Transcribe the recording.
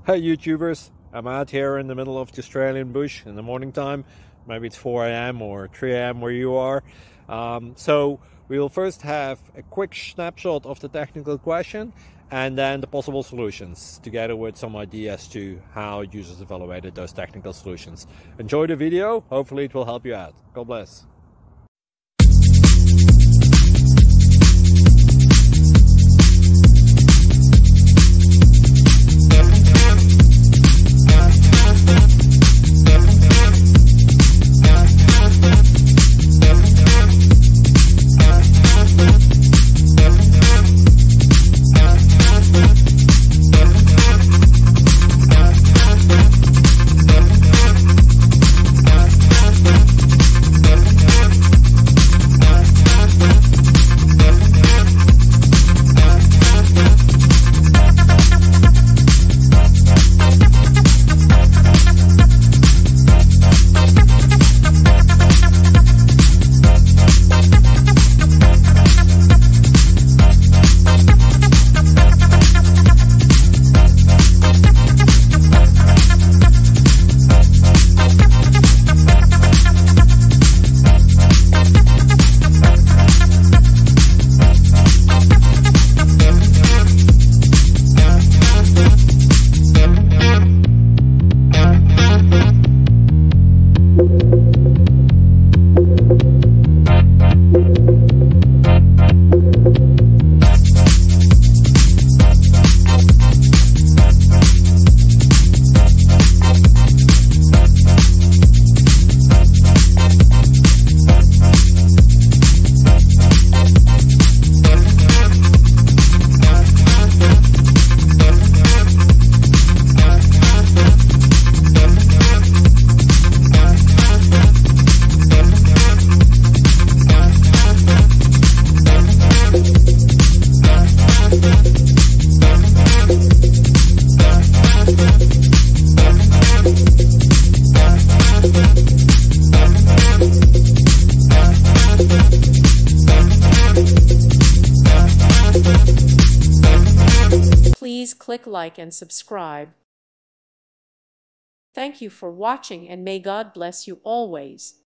Hey YouTubers, I'm out here in the middle of the Australian bush in the morning time. Maybe it's 4 a.m. or 3 a.m. where you are. So we'll first have a quick snapshot of the technical question and then the possible solutions, together with some ideas to how users evaluated those technical solutions. Enjoy the video, hopefully it will help you out. God bless. Please click like and subscribe. Thank you for watching, and may God bless you always.